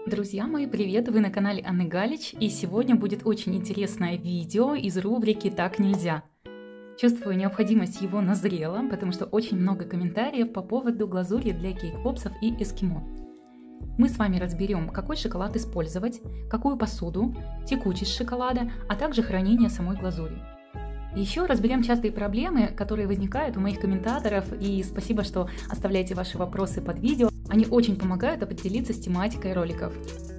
Друзья мои, привет! Вы на канале Анны Галич, и сегодня будет очень интересное видео из рубрики «Так нельзя». Чувствую, необходимость его назрела, потому что очень много комментариев по поводу глазури для кейк-попсов и эскимо. Мы с вами разберем, какой шоколад использовать, какую посуду, текучесть шоколада, а также хранение самой глазури. Еще разберем частые проблемы, которые возникают у моих комментаторов, и спасибо, что оставляете ваши вопросы под видео. Они очень помогают определиться с тематикой роликов.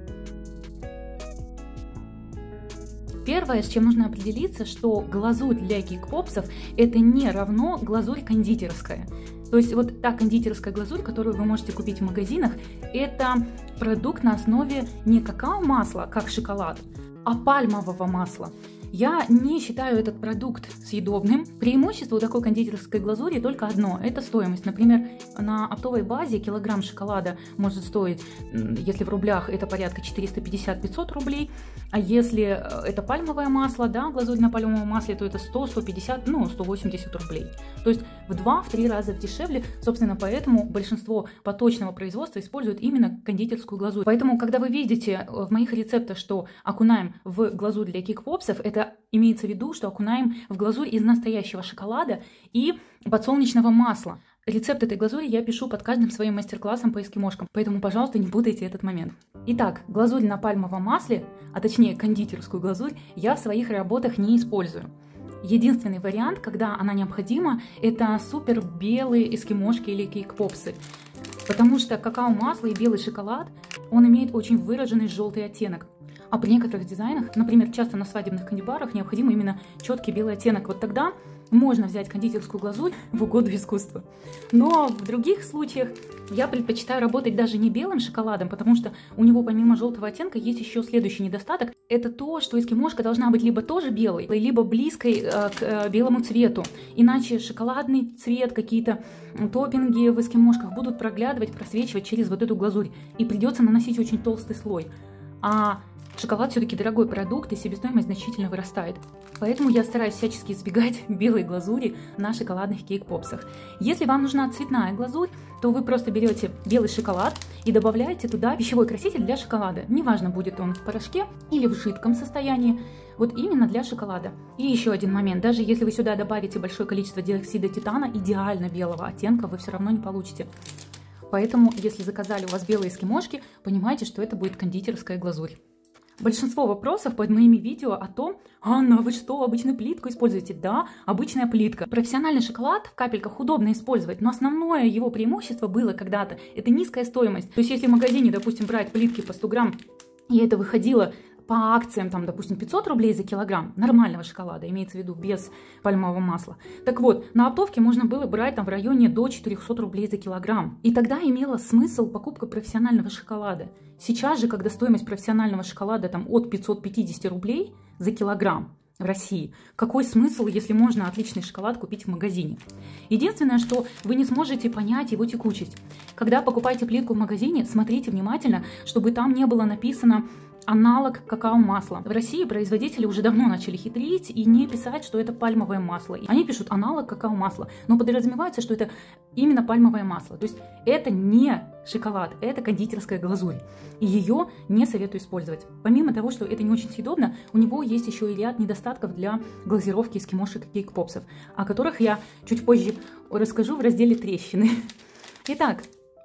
Первое, с чем нужно определиться, что глазурь для кейк-попсов это не равно глазурь кондитерская. То есть вот та кондитерская глазурь, которую вы можете купить в магазинах, это продукт на основе не какао-масла, как шоколад, а пальмового масла. Я не считаю этот продукт съедобным. Преимущество у такой кондитерской глазури только одно – это стоимость. Например, на оптовой базе килограмм шоколада может стоить, если в рублях, это порядка 450-500 рублей. А если это пальмовое масло, да, глазурь на пальмовом масле, то это 100, 150, 180 рублей. То есть в 2-3 раза дешевле. Собственно, поэтому большинство поточного производства используют именно кондитерскую глазурь. Поэтому, когда вы видите в моих рецептах, что окунаем в глазурь для кейк-попсов, это имеется в виду, что окунаем в глазурь из настоящего шоколада и подсолнечного масла. Рецепт этой глазури я пишу под каждым своим мастер-классом по эскимошкам, поэтому, пожалуйста, не путайте этот момент. Итак, глазурь на пальмовом масле, а точнее кондитерскую глазурь, я в своих работах не использую. Единственный вариант, когда она необходима, это супер белые эскимошки или кейк-попсы. Потому что какао-масло и белый шоколад, он имеет очень выраженный желтый оттенок. А при некоторых дизайнах, например, часто на свадебных канди-барах, необходим именно четкий белый оттенок. Вот тогда можно взять кондитерскую глазурь в угоду искусства. Но в других случаях я предпочитаю работать даже не белым шоколадом, потому что у него помимо желтого оттенка есть еще следующий недостаток. Это то, что эскимошка должна быть либо тоже белой, либо близкой к белому цвету. Иначе шоколадный цвет, какие-то топпинги в эскимошках будут проглядывать, просвечивать через вот эту глазурь. И придется наносить очень толстый слой. А шоколад все-таки дорогой продукт, и себестоимость значительно вырастает. Поэтому я стараюсь всячески избегать белой глазури на шоколадных кейк-попсах. Если вам нужна цветная глазурь, то вы просто берете белый шоколад и добавляете туда пищевой краситель для шоколада. Неважно, будет он в порошке или в жидком состоянии, вот именно для шоколада. И еще один момент. Даже если вы сюда добавите большое количество диоксида титана, идеально белого оттенка вы все равно не получите. Поэтому, если заказали у вас белые эскимошки, понимайте, что это будет кондитерская глазурь. Большинство вопросов под моими видео о том: «Анна, вы что, обычную плитку используете?» Да, обычная плитка. Профессиональный шоколад в капельках удобно использовать, но основное его преимущество было когда-то – это низкая стоимость. То есть если в магазине, допустим, брать плитки по 100 грамм, и это выходило по акциям, там, допустим, 500 рублей за килограмм нормального шоколада, имеется в виду без пальмового масла. Так вот, на оптовке можно было брать там в районе до 400 рублей за килограмм. И тогда имело смысл покупка профессионального шоколада. Сейчас же, когда стоимость профессионального шоколада там от 550 рублей за килограмм в России, какой смысл, если можно отличный шоколад купить в магазине? Единственное, что вы не сможете понять его текучесть. Когда покупаете плитку в магазине, смотрите внимательно, чтобы там не было написано аналог какао-масла. В России производители уже давно начали хитрить и не писать, что это пальмовое масло. Они пишут аналог какао-масла, но подразумевается, что это именно пальмовое масло. То есть это не шоколад, это кондитерская глазурь. И ее не советую использовать. Помимо того, что это не очень съедобно, у него есть еще и ряд недостатков для глазировки эскимошек и кейк-попсов, о которых я чуть позже расскажу в разделе «Трещины». Итак,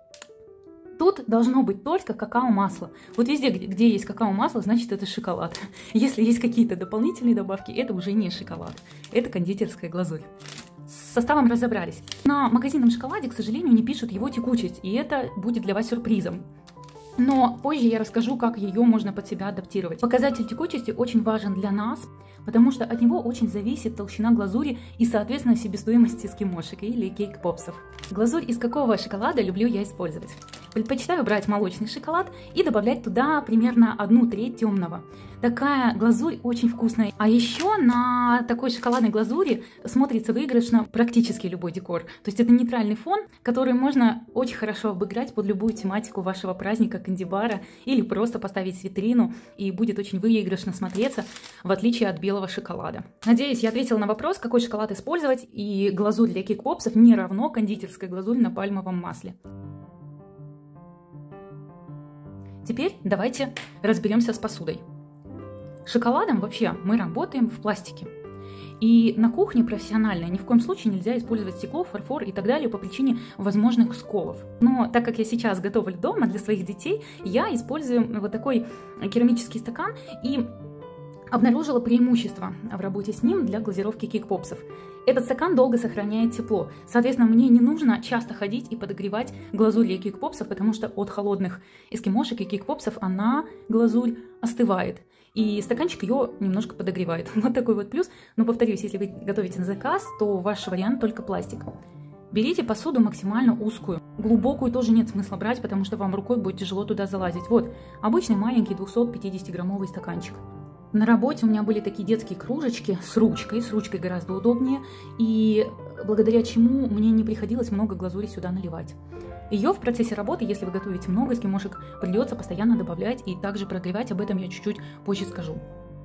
тут должно быть только какао-масло. Вот везде, где есть какао-масло, значит это шоколад. Если есть какие-то дополнительные добавки, это уже не шоколад. Это кондитерская глазурь. С составом разобрались. На магазинном шоколаде, к сожалению, не пишут его текучесть, и это будет для вас сюрпризом. Но позже я расскажу, как ее можно под себя адаптировать. Показатель текучести очень важен для нас, потому что от него очень зависит толщина глазури и, соответственно, себестоимость эскимошек или кейк-попсов. Глазурь из какого шоколада люблю я использовать? Предпочитаю брать молочный шоколад и добавлять туда примерно 1/3 темного. Такая глазурь очень вкусная. А еще на такой шоколадной глазури смотрится выигрышно практически любой декор. То есть это нейтральный фон, который можно очень хорошо обыграть под любую тематику вашего праздника, канди-бара, или просто поставить в витрину, и будет очень выигрышно смотреться, в отличие от белого шоколада. Надеюсь, я ответила на вопрос, какой шоколад использовать, и глазурь для кейк-попсов не равно кондитерской глазурь на пальмовом масле. Теперь давайте разберемся с посудой. Шоколадом вообще мы работаем в пластике. И на кухне профессионально ни в коем случае нельзя использовать стекло, фарфор и так далее по причине возможных сколов. Но так как я сейчас готовлю дома для своих детей, я использую вот такой керамический стакан и обнаружила преимущество в работе с ним для глазировки кейк-попсов. Этот стакан долго сохраняет тепло. Соответственно, мне не нужно часто ходить и подогревать глазурь для кейк-попсов, потому что от холодных эскимошек и кейк-попсов она, глазурь, остывает. И стаканчик ее немножко подогревает. Вот такой вот плюс. Но повторюсь, если вы готовите на заказ, то ваш вариант только пластик. Берите посуду максимально узкую. Глубокую тоже нет смысла брать, потому что вам рукой будет тяжело туда залазить. Вот, обычный маленький 250-граммовый стаканчик. На работе у меня были такие детские кружечки с ручкой гораздо удобнее, и благодаря чему мне не приходилось много глазури сюда наливать. Ее в процессе работы, если вы готовите много эскимошек, придется постоянно добавлять и также прогревать, об этом я чуть-чуть позже скажу.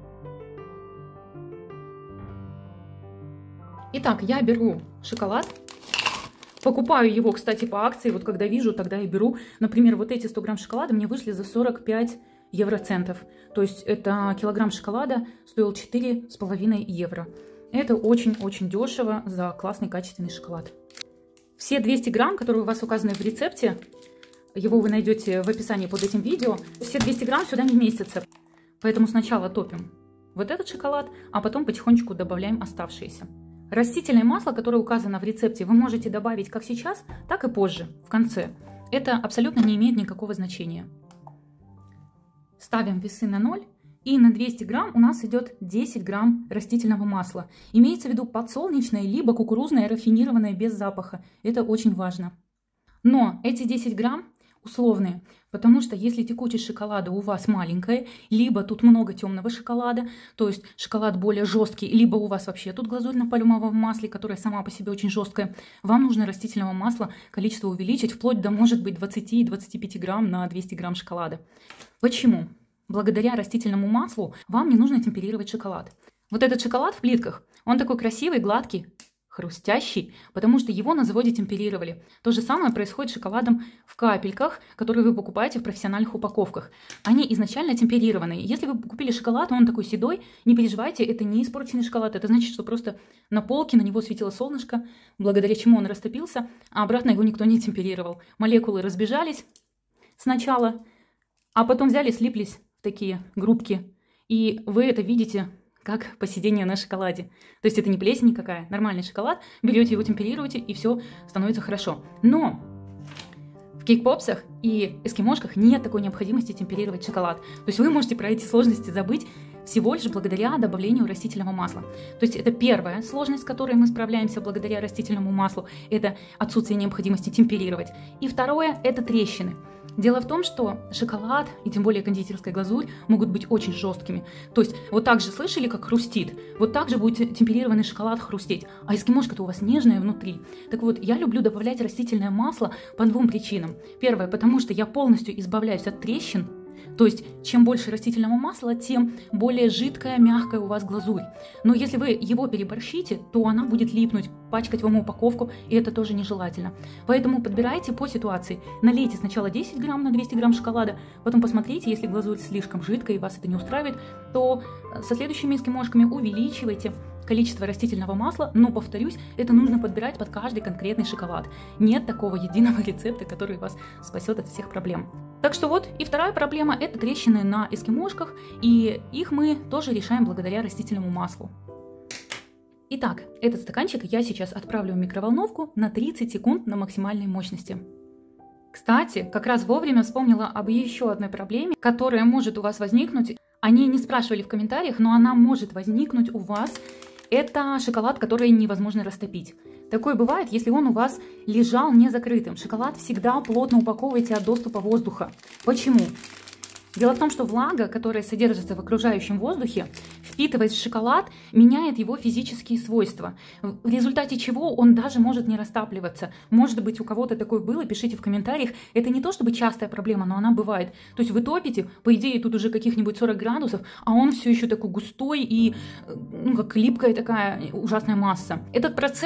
Итак, я беру шоколад, покупаю его, кстати, по акции, вот когда вижу, тогда и беру. Например, вот эти 100 грамм шоколада мне вышли за 45 евроцентов. То есть это килограмм шоколада стоил 4,5 евро. Это очень-очень дешево за классный качественный шоколад. Все 200 грамм, которые у вас указаны в рецепте, его вы найдете в описании под этим видео, все 200 грамм сюда не вместятся. Поэтому сначала топим вот этот шоколад, а потом потихонечку добавляем оставшиеся. Растительное масло, которое указано в рецепте, вы можете добавить как сейчас, так и позже, в конце. Это абсолютно не имеет никакого значения. Ставим весы на 0, и на 200 грамм у нас идет 10 грамм растительного масла. Имеется в виду подсолнечное, либо кукурузное, рафинированное, без запаха. Это очень важно. Но эти 10 грамм условные, потому что если текучесть шоколада у вас маленькая, либо тут много темного шоколада, то есть шоколад более жесткий, либо у вас вообще тут глазурь на пальмовом масле, которая сама по себе очень жесткая, вам нужно растительного масла количество увеличить, вплоть до, может быть, 20-25 грамм на 200 грамм шоколада. Почему? Благодаря растительному маслу вам не нужно темперировать шоколад. Вот этот шоколад в плитках, он такой красивый, гладкий, хрустящий, потому что его на заводе темперировали. То же самое происходит с шоколадом в капельках, которые вы покупаете в профессиональных упаковках. Они изначально темперированные. Если вы купили шоколад, он такой седой, не переживайте, это не испорченный шоколад. Это значит, что просто на полке на него светило солнышко, благодаря чему он растопился, а обратно его никто не темперировал. Молекулы разбежались сначала, а потом взяли, слиплись в такие группки. И вы это видите как поседение на шоколаде. То есть это не плесень никакая, нормальный шоколад. Берете его, темперируете, и все становится хорошо. Но в кейк-попсах и эскимошках нет такой необходимости темперировать шоколад. То есть вы можете про эти сложности забыть всего лишь благодаря добавлению растительного масла. То есть это первая сложность, с которой мы справляемся благодаря растительному маслу. Это отсутствие необходимости темперировать. И второе – это трещины. Дело в том, что шоколад и тем более кондитерская глазурь могут быть очень жесткими. То есть вот так же слышали, как хрустит? Вот так же будет темперированный шоколад хрустеть. А эскимошка-то у вас нежная внутри. Так вот, я люблю добавлять растительное масло по двум причинам. Первое, потому что я полностью избавляюсь от трещин. То есть, чем больше растительного масла, тем более жидкая, мягкая у вас глазурь. Но если вы его переборщите, то она будет липнуть, пачкать вам упаковку, и это тоже нежелательно. Поэтому подбирайте по ситуации. Налейте сначала 10 грамм на 200 грамм шоколада, потом посмотрите, если глазурь слишком жидкая и вас это не устраивает, то со следующими эскимошками увеличивайте количество растительного масла, но, повторюсь, это нужно подбирать под каждый конкретный шоколад. Нет такого единого рецепта, который вас спасет от всех проблем. Так что вот, и вторая проблема – это трещины на эскимошках, и их мы тоже решаем благодаря растительному маслу. Итак, этот стаканчик я сейчас отправлю в микроволновку на 30 секунд на максимальной мощности. Кстати, как раз вовремя вспомнила об еще одной проблеме, которая может у вас возникнуть. Они не спрашивали в комментариях, но она может возникнуть у вас. Это шоколад, который невозможно растопить. Такое бывает, если он у вас лежал не закрытым. Шоколад всегда плотно упаковывайте от доступа воздуха. Почему? Дело в том, что влага, которая содержится в окружающем воздухе, впитываясь в шоколад, меняет его физические свойства, в результате чего он даже может не растапливаться. Может быть, у кого-то такое было, пишите в комментариях. Это не то чтобы частая проблема, но она бывает. То есть вы топите, по идее, тут уже каких-нибудь 40 градусов, а он все еще такой густой и как липкая такая ужасная масса. Этот процесс,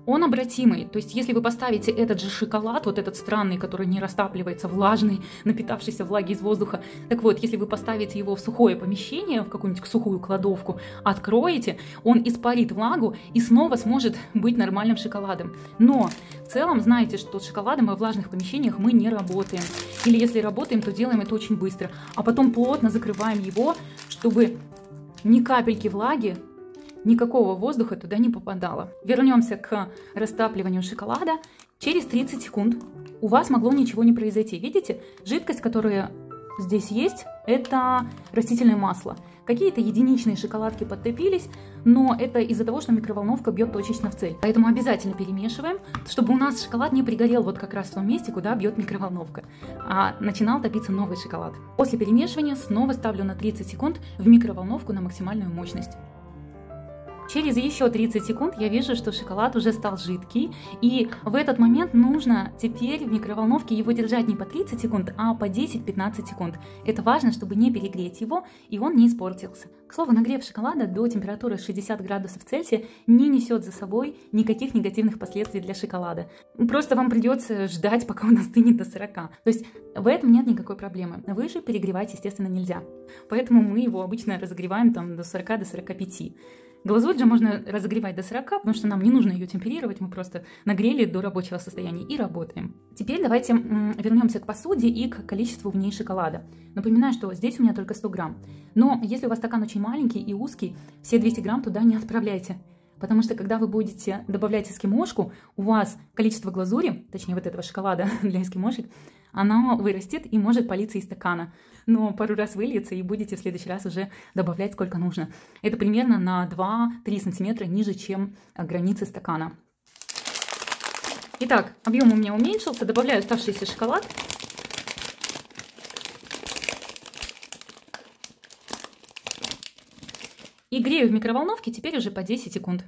он обратимый. То есть, если вы поставите этот же шоколад, вот этот странный, который не растапливается, влажный, напитавшийся влаги из воздуха, так вот, если вы поставите его в сухое помещение, в какую-нибудь сухую кладовку, откроете, он испарит влагу и снова сможет быть нормальным шоколадом. Но в целом, знаете, что с шоколадом во влажных помещениях мы не работаем. Или если работаем, то делаем это очень быстро. А потом плотно закрываем его, чтобы ни капельки влаги, никакого воздуха туда не попадало. Вернемся к растапливанию шоколада. Через 30 секунд у вас могло ничего не произойти. Видите, жидкость, которая здесь есть, это растительное масло. Какие-то единичные шоколадки подтопились, но это из-за того, что микроволновка бьет точечно в цель. Поэтому обязательно перемешиваем, чтобы у нас шоколад не пригорел вот как раз в том месте, куда бьет микроволновка, а начинал топиться новый шоколад. После перемешивания снова ставлю на 30 секунд в микроволновку на максимальную мощность. Через еще 30 секунд я вижу, что шоколад уже стал жидкий, и в этот момент нужно теперь в микроволновке его держать не по 30 секунд, а по 10-15 секунд. Это важно, чтобы не перегреть его, и он не испортился. К слову, нагрев шоколада до температуры 60 градусов Цельсия не несет за собой никаких негативных последствий для шоколада. Просто вам придется ждать, пока он остынет до 40. То есть в этом нет никакой проблемы. Выше перегревать, естественно, нельзя. Поэтому мы его обычно разогреваем там до 40, до 45. Глазурь же можно разогревать до 40, потому что нам не нужно ее темперировать, мы просто нагрели до рабочего состояния и работаем. Теперь давайте вернемся к посуде и к количеству в ней шоколада. Напоминаю, что здесь у меня только 100 грамм. Но если у вас стакан очень маленький и узкий, все 200 грамм туда не отправляйте. Потому что когда вы будете добавлять эскимошку, у вас количество глазури, точнее вот этого шоколада для эскимошек, оно вырастет и может палиться из стакана. Но пару раз выльется и будете в следующий раз уже добавлять сколько нужно. Это примерно на 2-3 сантиметра ниже, чем границы стакана. Итак, объем у меня уменьшился. Добавляю оставшийся шоколад. И грею в микроволновке теперь уже по 10 секунд.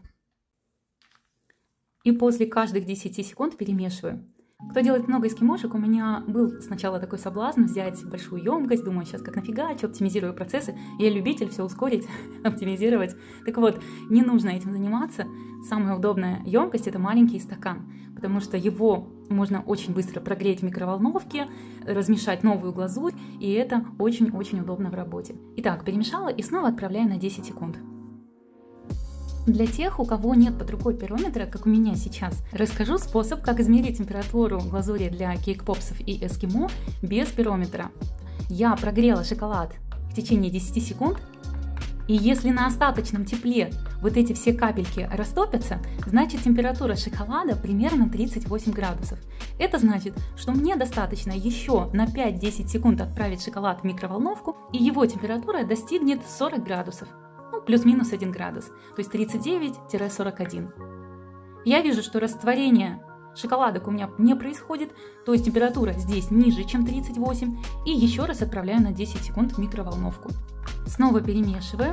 И после каждых 10 секунд перемешиваю. Кто делает много эскимошек, у меня был сначала такой соблазн взять большую емкость, думаю, сейчас как нафигачу, оптимизирую процессы. Я любитель все ускорить, оптимизировать. Так вот, не нужно этим заниматься. Самая удобная емкость — это маленький стакан, потому что его можно очень быстро прогреть в микроволновке, размешать новую глазурь, и это очень-очень удобно в работе. Итак, перемешала и снова отправляю на 10 секунд. Для тех, у кого нет под рукой пирометра, как у меня сейчас, расскажу способ, как измерить температуру глазури для кейк-попсов и эскимо без пирометра. Я прогрела шоколад в течение 10 секунд, и если на остаточном тепле вот эти все капельки растопятся, значит температура шоколада примерно 38 градусов. Это значит, что мне достаточно еще на 5-10 секунд отправить шоколад в микроволновку, и его температура достигнет 40 градусов. Плюс-минус 1 градус, то есть 39-41. Я вижу, что растворение шоколадок у меня не происходит, то есть температура здесь ниже, чем 38, и еще раз отправляю на 10 секунд в микроволновку. Снова перемешиваю.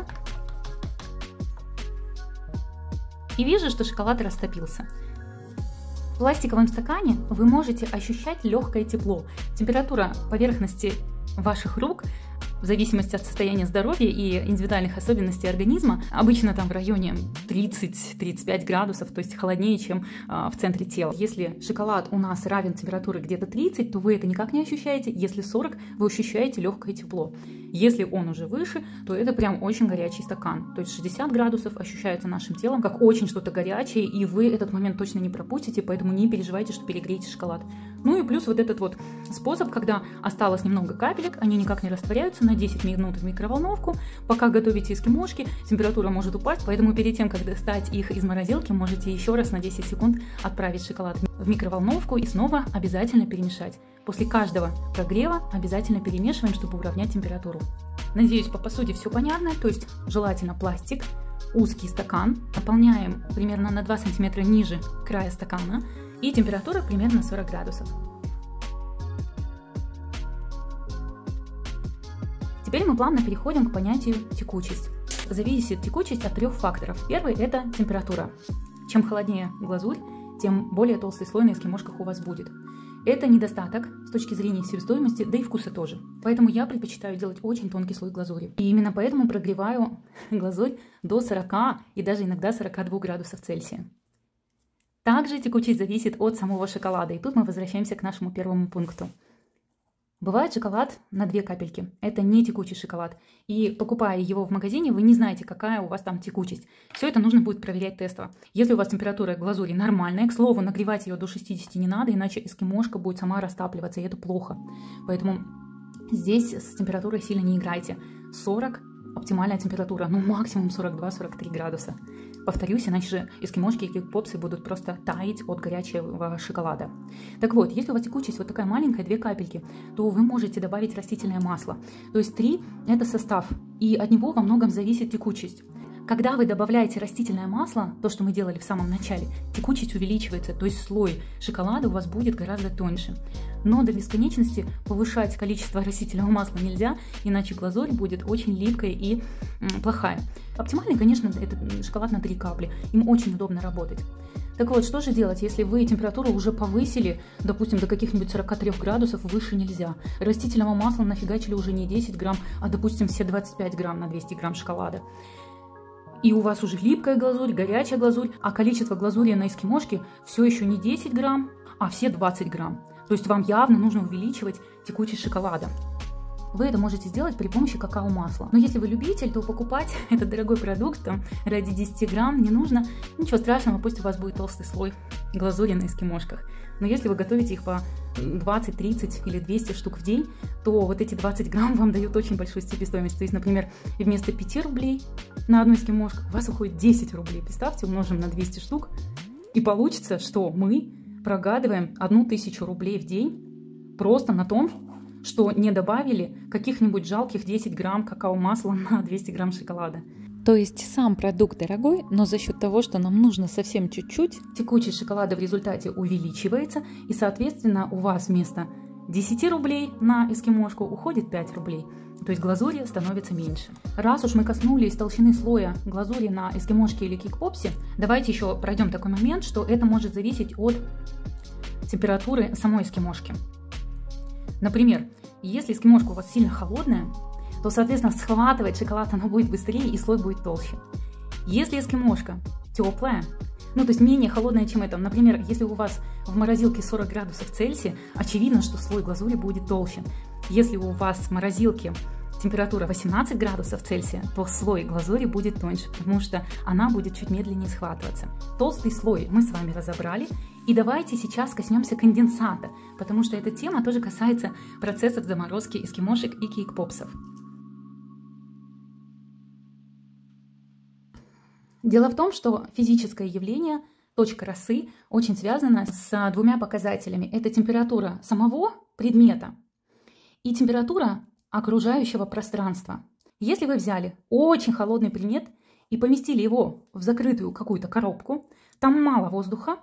И вижу, что шоколад растопился. В пластиковом стакане вы можете ощущать легкое тепло. Температура поверхности ваших рук, в зависимости от состояния здоровья и индивидуальных особенностей организма, обычно там в районе 30-35 градусов, то есть холоднее, чем в центре тела. Если шоколад у нас равен температуре где-то 30, то вы это никак не ощущаете. Если 40, вы ощущаете легкое тепло. Если он уже выше, то это прям очень горячий стакан. То есть 60 градусов ощущается нашим телом как очень что-то горячее, и вы этот момент точно не пропустите, поэтому не переживайте, что перегреете шоколад. Ну и плюс вот этот вот способ, когда осталось немного капелек, они никак не растворяются, на 10 минут в микроволновку. Пока готовите эскимошки, температура может упасть, поэтому перед тем, как достать их из морозилки, можете еще раз на 10 секунд отправить шоколад в микроволновку и снова обязательно перемешать. После каждого прогрева обязательно перемешиваем, чтобы уравнять температуру. Надеюсь, по посуде все понятно, то есть желательно пластик, узкий стакан, наполняем примерно на 2 см ниже края стакана, и температура примерно 40 градусов. Теперь мы плавно переходим к понятию текучесть. Зависит текучесть от 3 факторов. Первый – это температура. Чем холоднее глазурь, тем более толстый слой на эскимошках у вас будет. Это недостаток с точки зрения себестоимости, да и вкуса тоже. Поэтому я предпочитаю делать очень тонкий слой глазури. И именно поэтому прогреваю глазурь до 40 и даже иногда 42 градусов Цельсия. Также текучесть зависит от самого шоколада. И тут мы возвращаемся к нашему первому пункту. Бывает шоколад на 2 капельки. Это не текучий шоколад. И покупая его в магазине, вы не знаете, какая у вас там текучесть. Все это нужно будет проверять тестово. Если у вас температура глазури нормальная, к слову, нагревать ее до 60 не надо, иначе эскимошка будет сама растапливаться, и это плохо. Поэтому здесь с температурой сильно не играйте. 40 оптимальная температура, ну максимум 42-43 градуса. Повторюсь, иначе же эскимошки и кик-попсы будут просто таять от горячего шоколада. Так вот, если у вас текучесть вот такая маленькая, 2 капельки, то вы можете добавить растительное масло. То есть 3 – это состав, и от него во многом зависит текучесть. Когда вы добавляете растительное масло, то, что мы делали в самом начале, текучесть увеличивается, то есть слой шоколада у вас будет гораздо тоньше. Но до бесконечности повышать количество растительного масла нельзя, иначе глазурь будет очень липкая и плохая. Оптимальный, конечно, это шоколад на 3 капли, им очень удобно работать. Так вот, что же делать, если вы температуру уже повысили, допустим, до каких-нибудь 43 градусов, выше нельзя. Растительного масла нафигачили уже не 10 грамм, а, допустим, все 25 грамм на 200 грамм шоколада. И у вас уже липкая глазурь, горячая глазурь, а количество глазури на эскимошке все еще не 10 грамм, а все 20 грамм. То есть вам явно нужно увеличивать текучесть шоколада. Вы это можете сделать при помощи какао-масла. Но если вы любитель, то покупать этот дорогой продукт там, ради 10 грамм не нужно. Ничего страшного, пусть у вас будет толстый слой глазури на эскимошках. Но если вы готовите их по 20, 30 или 200 штук в день, то вот эти 20 грамм вам дают очень большую себестоимость. То есть, например, вместо 5 рублей на одну эскимошку у вас уходит 10 рублей. Представьте, умножим на 200 штук. И получится, что мы прогадываем 1000 рублей в день просто на том, что не добавили каких-нибудь жалких 10 грамм какао-масла на 200 грамм шоколада. То есть сам продукт дорогой, но за счет того, что нам нужно совсем чуть-чуть, текучесть шоколада в результате увеличивается, и, соответственно, у вас вместо 10 рублей на эскимошку уходит 5 рублей. То есть глазури становится меньше. Раз уж мы коснулись толщины слоя глазури на эскимошке или кик-попсе, давайте еще пройдем такой момент, что это может зависеть от температуры самой эскимошки. Например, если эскимошка у вас сильно холодная, то, соответственно, схватывать шоколад она будет быстрее и слой будет толще. Если эскимошка теплая, ну то есть менее холодная, чем это, например, если у вас в морозилке 40 градусов Цельсия, очевидно, что слой глазури будет толще. Если у вас в морозилке температура 18 градусов Цельсия, то слой глазури будет тоньше, потому что она будет чуть медленнее схватываться. Толстый слой мы с вами разобрали. И давайте сейчас коснемся конденсата, потому что эта тема тоже касается процессов заморозки эскимошек и кик-попсов. Дело в том, что физическое явление, точка росы, очень связано с 2 показателями. Это температура самого предмета и температура окружающего пространства. Если вы взяли очень холодный предмет и поместили его в закрытую какую-то коробку, там мало воздуха,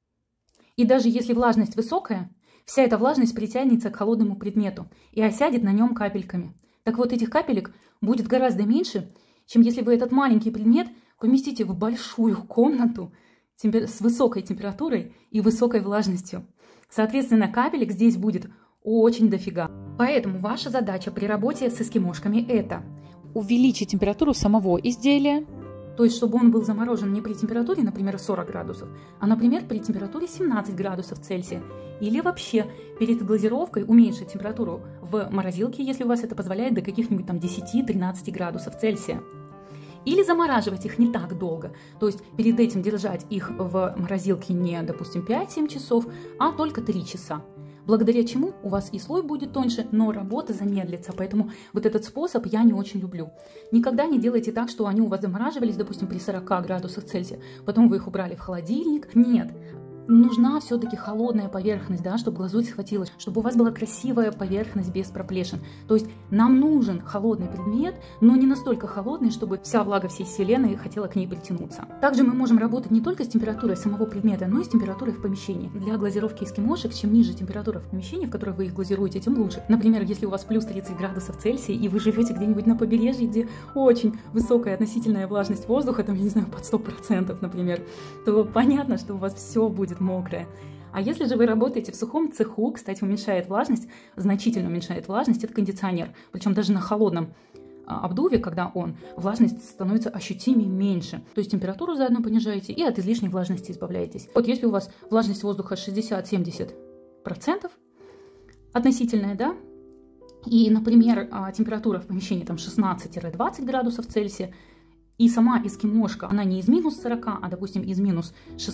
и даже если влажность высокая, вся эта влажность притянется к холодному предмету и осядет на нем капельками. Так вот, этих капелек будет гораздо меньше, чем если вы этот маленький предмет поместите в большую комнату с высокой температурой и высокой влажностью. Соответственно, капелек здесь будет очень дофига. Поэтому ваша задача при работе с эскимошками – это увеличить температуру самого изделия. То есть, чтобы он был заморожен не при температуре, например, 40 градусов, а, например, при температуре 17 градусов Цельсия. Или вообще перед глазировкой уменьшить температуру в морозилке, если у вас это позволяет, до каких-нибудь там 10-13 градусов Цельсия. Или замораживать их не так долго. То есть перед этим держать их в морозилке не, допустим, 5-7 часов, а только 3 часа. Благодаря чему у вас и слой будет тоньше, но работа замедлится. Поэтому вот этот способ я не очень люблю. Никогда не делайте так, что они у вас замораживались, допустим, при 40 градусах Цельсия. Потом вы их убрали в холодильник. Нет. Нужна все-таки холодная поверхность, да, чтобы глазурь схватилась, чтобы у вас была красивая поверхность без проплешин. То есть нам нужен холодный предмет, но не настолько холодный, чтобы вся влага всей вселенной хотела к ней притянуться. Также мы можем работать не только с температурой самого предмета, но и с температурой в помещении. Для глазировки эскимошек, чем ниже температура в помещении, в которой вы их глазируете, тем лучше. Например, если у вас плюс 30 градусов Цельсия, и вы живете где-нибудь на побережье, где очень высокая относительная влажность воздуха, там, я не знаю, под 100%, например, то понятно, что у вас все будет мокрая. А если же вы работаете в сухом цеху, кстати, уменьшает влажность, значительно уменьшает влажность, это кондиционер. Причем даже на холодном обдуве, когда влажность становится ощутимее меньше. То есть температуру заодно понижаете и от излишней влажности избавляетесь. Вот если у вас влажность воздуха 60-70% относительная, да, и, например, температура в помещении там 16-20 градусов Цельсия, и сама эскимошка, она не из минус 40, а, допустим, из минус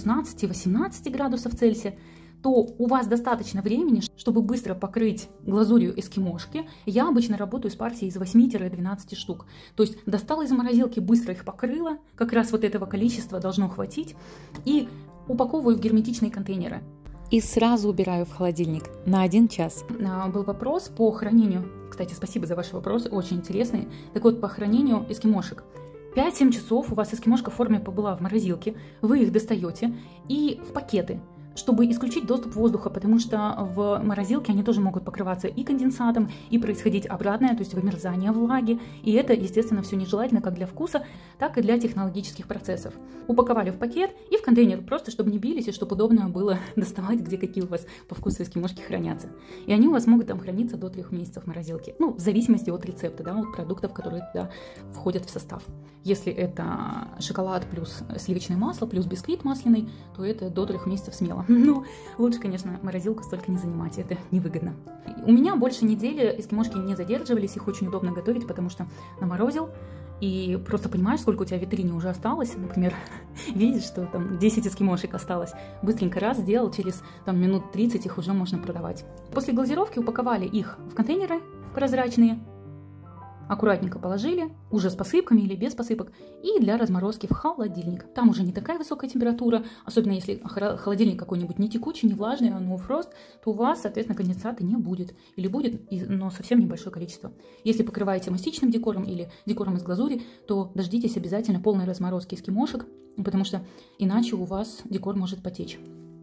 16-18 градусов Цельсия, то у вас достаточно времени, чтобы быстро покрыть глазурью эскимошки. Я обычно работаю с партией из 8-12 штук. То есть достала из морозилки, быстро их покрыла, как раз вот этого количества должно хватить, и упаковываю в герметичные контейнеры. И сразу убираю в холодильник на 1 час. Был вопрос по хранению. Кстати, спасибо за ваши вопросы, очень интересные. Так вот, по хранению эскимошек. 5-7 часов у вас эскимошка в форме побыла в морозилке, вы их достаете и в пакеты, чтобы исключить доступ воздуха, потому что в морозилке они тоже могут покрываться и конденсатом, и происходить обратное, то есть вымерзание влаги. И это, естественно, все нежелательно как для вкуса, так и для технологических процессов. Упаковали в пакет и в контейнер, просто чтобы не бились и чтобы удобно было доставать, где какие у вас по вкусу эскимошки хранятся. И они у вас могут там храниться до 3 месяцев в морозилке. Ну, в зависимости от рецепта, да, от продуктов, которые туда входят в состав. Если это шоколад плюс сливочное масло, плюс бисквит масляный, то это до 3 месяцев смело. Ну, лучше, конечно, морозилку столько не занимать, это невыгодно. У меня больше недели эскимошки не задерживались, их очень удобно готовить, потому что наморозил, и просто понимаешь, сколько у тебя в витрине уже осталось. Например, видишь, что там 10 эскимошек осталось. Быстренько раз сделал, через там, минут 30 их уже можно продавать. После глазировки упаковали их в контейнеры прозрачные, аккуратненько положили, уже с посыпками или без посыпок, и для разморозки в холодильник. Там уже не такая высокая температура, особенно если холодильник какой-нибудь не текучий, не влажный, а no frost, то у вас, соответственно, конденсата не будет. Или будет, но совсем небольшое количество. Если покрываете мастичным декором или декором из глазури, то дождитесь обязательно полной разморозки эскимошек, потому что иначе у вас декор может потечь.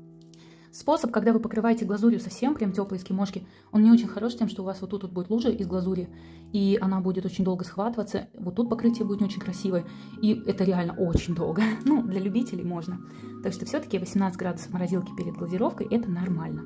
Способ, когда вы покрываете глазурью совсем прям теплые эскимошки, он не очень хорош тем, что у вас вот тут будет лужа из глазури, и она будет очень долго схватываться, вот тут покрытие будет не очень красивое, и это реально очень долго. Ну, для любителей можно. Так что все-таки 18 градусов морозилки перед глазировкой – это нормально.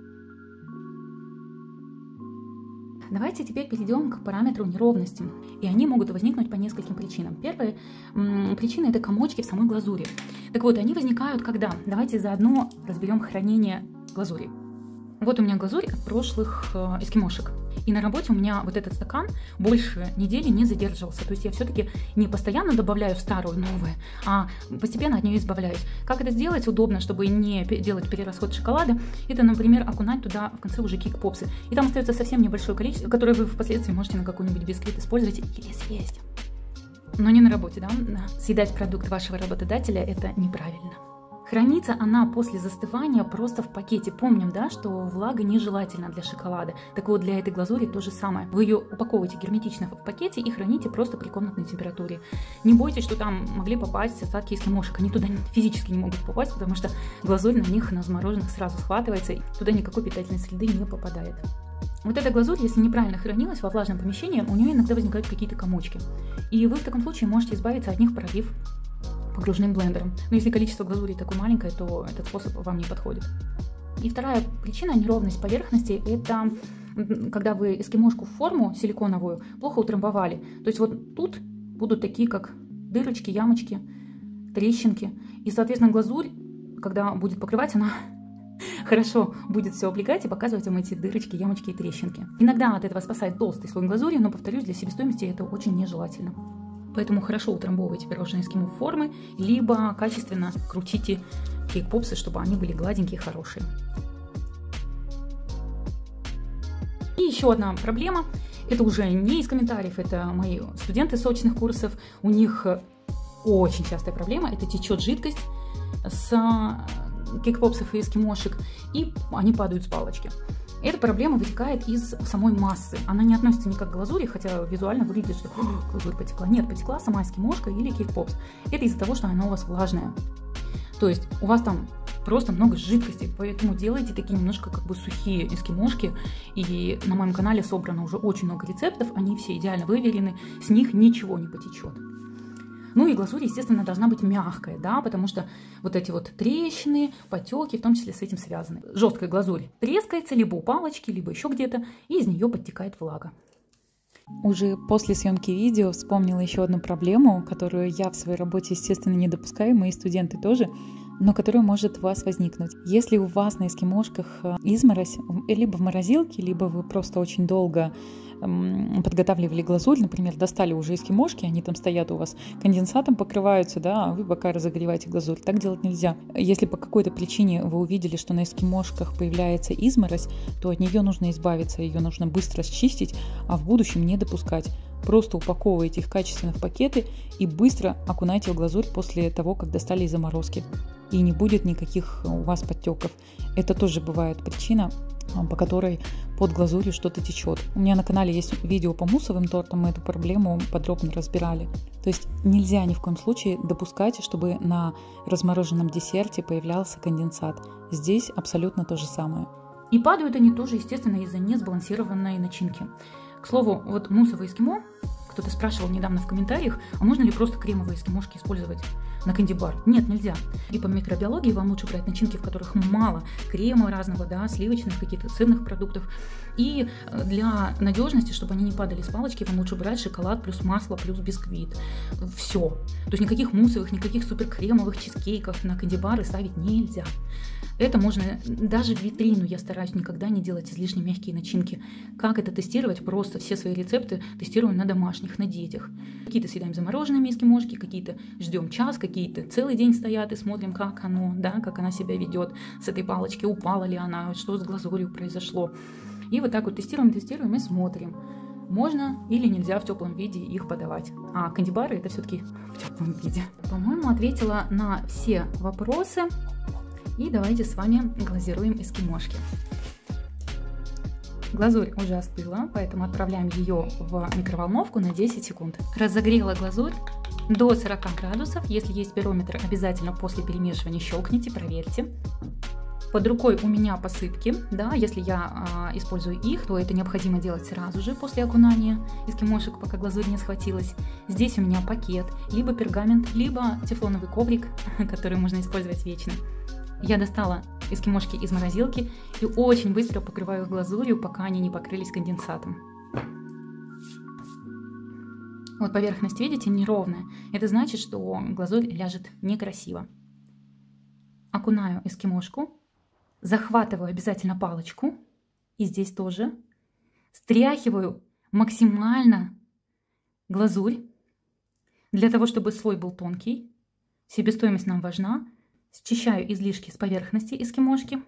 Давайте теперь перейдем к параметру неровности. И они могут возникнуть по нескольким причинам. Первая причина – это комочки в самой глазури. Так вот, они возникают когда? Давайте заодно разберем хранение глазури. Вот у меня глазурь от прошлых эскимошек. И на работе у меня вот этот стакан больше недели не задерживался. То есть я все-таки не постоянно добавляю в старую новую, а постепенно от нее избавляюсь. Как это сделать удобно, чтобы не делать перерасход шоколада? Это, например, окунать туда в конце уже кик-попсы. И там остается совсем небольшое количество, которое вы впоследствии можете на какой-нибудь бисквит использовать или съесть. Но не на работе, да? Съедать продукт вашего работодателя – это неправильно. Хранится она после застывания просто в пакете. Помним, да, что влага нежелательна для шоколада. Так вот, для этой глазури то же самое. Вы ее упаковываете герметично в пакете и храните просто при комнатной температуре. Не бойтесь, что там могли попасть остатки эскимошек. Они туда физически не могут попасть, потому что глазурь на них, на замороженных, сразу схватывается, и туда никакой питательной среды не попадает. Вот эта глазурь, если неправильно хранилась во влажном помещении, у нее иногда возникают какие-то комочки. И вы в таком случае можете избавиться от них, пролив погружным блендером. Но если количество глазури такое маленькое, то этот способ вам не подходит. И вторая причина – неровность поверхности – это когда вы эскимошку в форму силиконовую плохо утрамбовали. То есть вот тут будут такие, как дырочки, ямочки, трещинки. И, соответственно, глазурь, когда будет покрывать, она хорошо будет все облегать и показывать вам эти дырочки, ямочки и трещинки. Иногда от этого спасает толстый слой глазури, но, повторюсь, для себестоимости это очень нежелательно. Поэтому хорошо утрамбовывайте пирожные эскимо в формы, либо качественно крутите кейк-попсы, чтобы они были гладенькие и хорошие. И еще одна проблема, это уже не из комментариев, это мои студенты с очных курсов, у них очень частая проблема, это течет жидкость с кейк-попсов и эскимошек, и они падают с палочки. Эта проблема вытекает из самой массы. Она не относится никак к глазури, хотя визуально выглядит, что глазурь потекла. Нет, потекла сама эскимошка или кейк-попс. Это из-за того, что она у вас влажная. То есть у вас там просто много жидкости, поэтому делайте такие немножко как бы сухие эскимошки. И на моем канале собрано уже очень много рецептов, они все идеально выверены, с них ничего не потечет. Ну и глазурь, естественно, должна быть мягкая, да, потому что вот эти вот трещины, потеки, в том числе с этим связаны. Жесткая глазурь трескается либо у палочки, либо еще где-то, и из нее подтекает влага. Уже после съемки видео вспомнила еще одну проблему, которую я в своей работе, естественно, не допускаю, мои студенты тоже, но которая может у вас возникнуть. Если у вас на эскимошках изморозь, либо в морозилке, либо вы просто очень долго подготавливали глазурь, например, достали уже эскимошки, они там стоят у вас, конденсатом покрываются, да, а вы пока разогреваете глазурь. Так делать нельзя. Если по какой-то причине вы увидели, что на эскимошках появляется изморозь, то от нее нужно избавиться, ее нужно быстро счистить, а в будущем не допускать. Просто упаковывайте их качественно в пакеты и быстро окунайте в глазурь после того, как достали из заморозки. И не будет никаких у вас подтеков. Это тоже бывает причина, по которой под глазурью что-то течет. У меня на канале есть видео по муссовым тортам, мы эту проблему подробно разбирали. То есть нельзя ни в коем случае допускать, чтобы на размороженном десерте появлялся конденсат. Здесь абсолютно то же самое. И падают они тоже, естественно, из-за несбалансированной начинки. К слову, вот муссовое эскимо, кто-то спрашивал недавно в комментариях, а можно ли просто кремовые эскимошки использовать на канди-бар? Нет, нельзя. И по микробиологии вам лучше брать начинки, в которых мало крема разного, да, сливочных, каких-то сырных продуктов. И для надежности, чтобы они не падали с палочки, вам лучше брать шоколад плюс масло плюс бисквит. Все. То есть никаких муссовых, никаких суперкремовых чизкейков на канди-бары ставить нельзя. Это можно, даже в витрину я стараюсь никогда не делать излишне мягкие начинки. Как это тестировать? Просто все свои рецепты тестируем на домашних, на детях. Какие-то съедаем замороженными эскимошки, какие-то ждем час, какие-то целый день стоят и смотрим, как оно, да, как она себя ведет с этой палочки, упала ли она, что с глазурью произошло. И вот так вот тестируем и смотрим, можно или нельзя в теплом виде их подавать. А канди-бары это все-таки в теплом виде. По-моему, ответила на все вопросы. И давайте с вами глазируем эскимошки. Глазурь уже остыла, поэтому отправляем ее в микроволновку на 10 секунд. Разогрела глазурь до 40 градусов. Если есть пирометр, обязательно после перемешивания щелкните, проверьте. Под рукой у меня посыпки, да, если я использую их, то это необходимо делать сразу же после окунания эскимошек, пока глазурь не схватилась. Здесь у меня пакет, либо пергамент, либо тефлоновый коврик, который можно использовать вечно. Я достала эскимошки из морозилки и очень быстро покрываю их глазурью, пока они не покрылись конденсатом. Вот поверхность, видите, неровная. Это значит, что глазурь ляжет некрасиво. Окунаю эскимошку, захватываю обязательно палочку, и здесь тоже. Стряхиваю максимально глазурь, для того, чтобы слой был тонкий. Себестоимость нам важна. Счищаю излишки с поверхности эскимошки.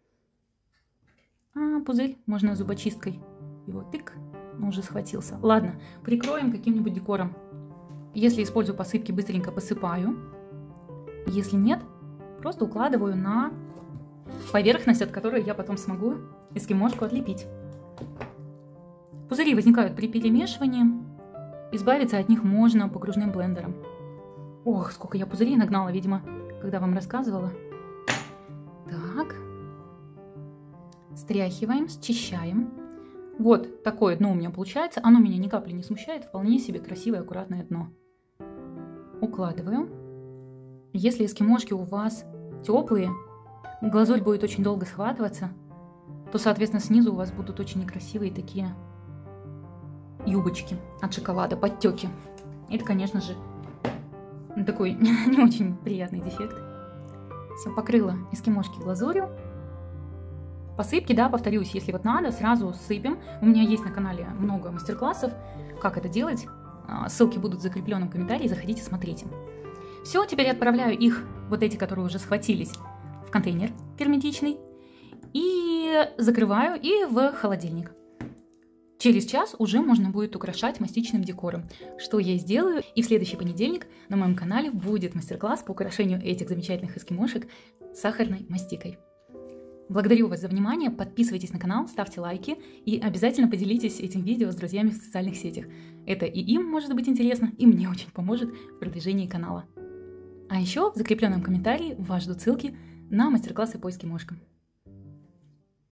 Пузырь можно зубочисткой. Его тык, но уже схватился. Ладно, прикроем каким-нибудь декором. Если использую посыпки, быстренько посыпаю. Если нет, просто укладываю на поверхность, от которой я потом смогу эскимошку отлепить. Пузыри возникают при перемешивании. Избавиться от них можно погружным блендером. Ох, сколько я пузырей нагнала, видимо, когда вам рассказывала. Так. Стряхиваем, счищаем. Вот такое дно у меня получается. Оно меня ни капли не смущает. Вполне себе красивое, аккуратное дно. Укладываю. Если эскимошки у вас теплые, глазурь будет очень долго схватываться, то, соответственно, снизу у вас будут очень некрасивые такие юбочки от шоколада, подтеки. Это, конечно же, такой не очень приятный дефект. Все, покрыла эскимошки глазурью. Посыпки, да, повторюсь, если вот надо, сразу сыпем. У меня есть на канале много мастер-классов, как это делать. Ссылки будут в закрепленном комментарии, заходите, смотрите. Все, теперь отправляю их, вот эти, которые уже схватились, в контейнер герметичный. И закрываю и в холодильник. Через час уже можно будет украшать мастичным декором, что я и сделаю. И в следующий понедельник на моем канале будет мастер-класс по украшению этих замечательных эскимошек сахарной мастикой. Благодарю вас за внимание, подписывайтесь на канал, ставьте лайки и обязательно поделитесь этим видео с друзьями в социальных сетях. Это и им может быть интересно, и мне очень поможет в продвижении канала. А еще в закрепленном комментарии вас ждут ссылки на мастер-классы по эскимошкам.